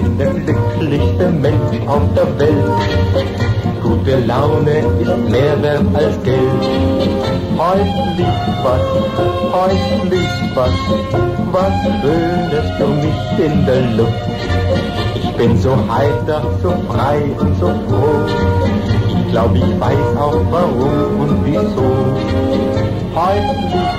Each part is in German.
bin der glücklichste Mensch auf der Welt. Gute Laune ist mehr wert als Geld. Heute liegt was Schönes für mich in der Luft. Ich bin so heiter, so frei und so froh. Ich glaub, ich weiß auch warum und wieso. Heute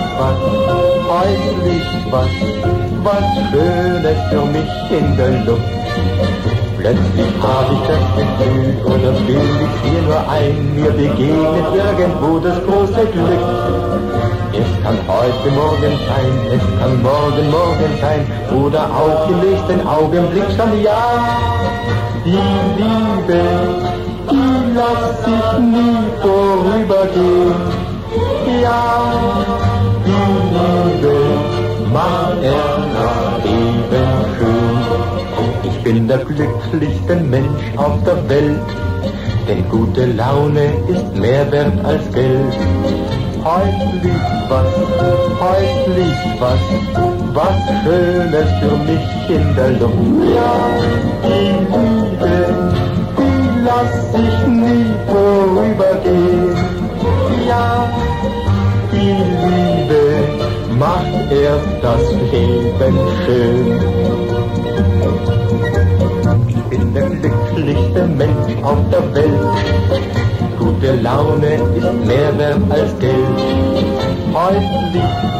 liegt was Schönes für mich in der Luft. Plötzlich hab ich das Gefühl, oder bild ich mir nur ein, mir begegnet irgendwo das große Glück. Es kann heute Morgen sein, es kann morgen sein, oder auch im nächsten Augenblick schon, ja. Die Liebe, die lässt sich nie vorübergehen, ja. Die Liebe macht erst Leben schön. Ich bin der glücklichste Mensch auf der Welt, denn gute Laune ist mehr wert als Geld. Heute liegt was Schönes für mich in der Luft. Ja, die Liebe, die lässt sich nie vorübergehen. Ja, die Liebe macht erst das Leben schön. Ich bin der glücklichste Mensch auf der Welt. Gute Laune ist mehr wert als Geld. Heute liegt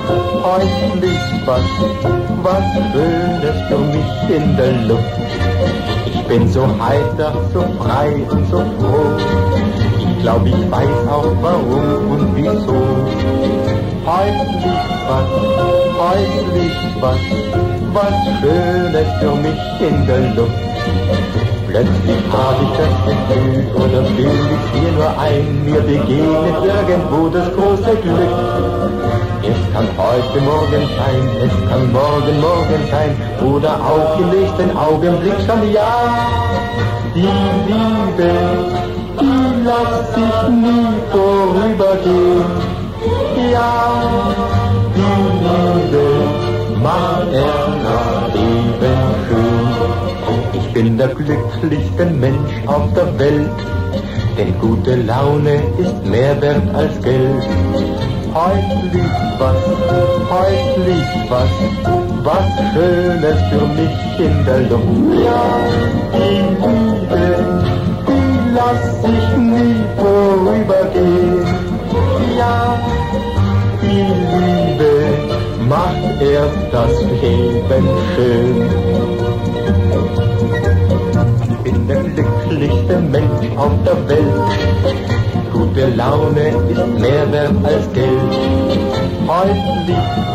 was Schönes für mich in der Luft. Ich bin so heiter, so frei und so froh. Ich glaub, ich weiß auch warum und wieso. Heute liegt was Schönes für mich in der Luft. Plötzlich hab ich das Gefühl, oder bild ich mir nur ein, mir begegnet irgendwo das große Glück. Es kann heute Morgen sein, es kann morgen sein, oder auch im nächsten Augenblick schon, ja. Die Liebe, die lässt sich nie vorübergehen, ja. Die Liebe macht erst Leben schön. Ich bin der glücklichste Mensch auf der Welt, denn gute Laune ist mehr wert als Geld. Heute liegt was Schönes für mich in der Luft. Ja, die Liebe, die lässt sich nie vorübergehen. Ja, die Liebe macht erst das Leben schön. Ich bin der glücklichste Mensch auf der Welt. Gute Laune ist mehr wert als Geld. Heute liegt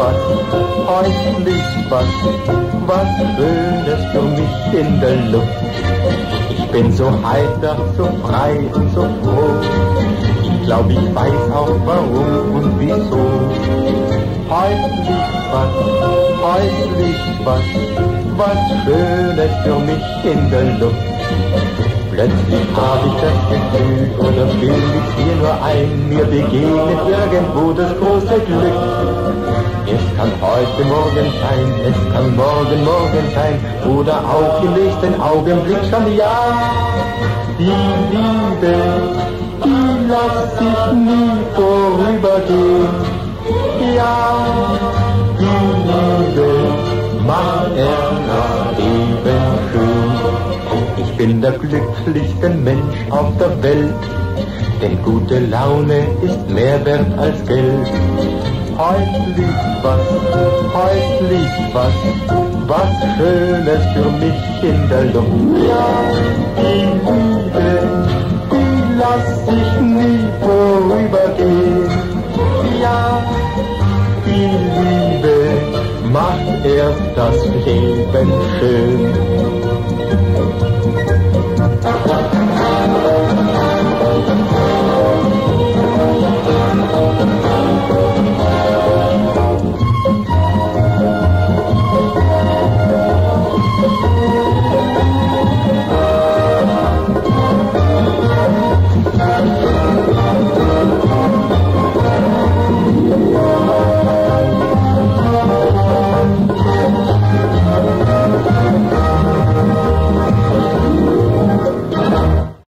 was Schönes für mich in der Luft. Ich bin so heiter, so frei und so froh. Ich glaub, ich weiß auch warum und wieso. Heute liegt was Schönes für mich in der Luft. Plötzlich hab ich das Gefühl, oder bild ich mir nur ein, mir begegnet irgendwo das große Glück. Es kann heute Morgen sein, es kann morgen sein, oder auch im nächsten Augenblick schon, ja. Die Liebe, die lässt sich nie vorübergehen, ja. Die Liebe macht erst Leben schön. Ich bin der glücklichste Mensch auf der Welt, denn gute Laune ist mehr wert als Geld. Heute liegt was Schönes für mich in der Luft. Ja, die Liebe, die lässt sich nie vorübergehen. Ja, die Liebe macht erst das Leben schön.